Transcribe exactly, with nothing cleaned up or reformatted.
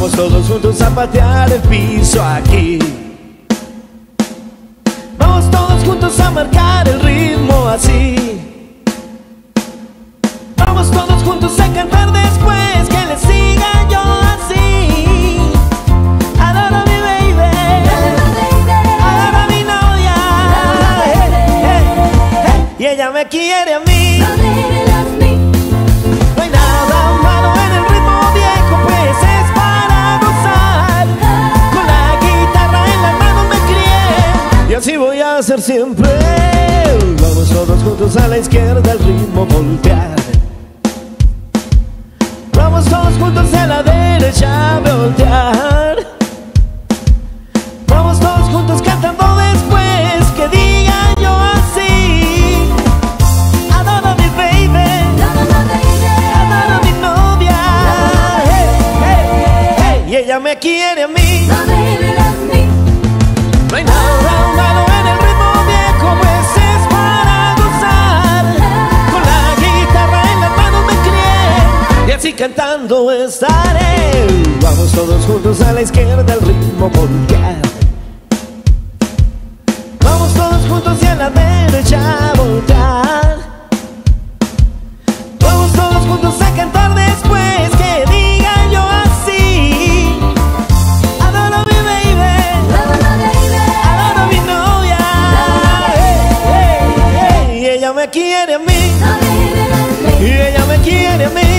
Vamos todos juntos a patear el piso aquí. Vamos todos juntos a marcar el ritmo así. Vamos todos juntos a cantar después que le siga yo así. Adoro a mi baby, adoro a mi novia, hey, hey, hey. Y ella me quiere a mí. No hay nada malo en el ritmo viejo, pues es para gozar. Con la guitarra en la mano me crié y así voy a hacer siempre. Vamos todos juntos a la izquierda, el ritmo voltear. Vamos todos juntos a la derecha a voltear. Vamos todos juntos cantando después que diga yo así. Adoro a mi baby, adoro a mi novia, hey, hey, hey. Y ella me quiere a mí. No hay nada malo en el ritmo viejo, pues es para gozar. Con la guitarra en la mano me crié y así cantando estaré. Vamos todos juntos a la izquierda, el ritmo voltear. Vamos todos juntos y a la derecha a voltear. Vamos todos juntos a cantar después que diga yo así. Adoro a mi baby, adoro a mi novia, hey, hey, hey. Y ella me quiere a mí, y ella me quiere a mí.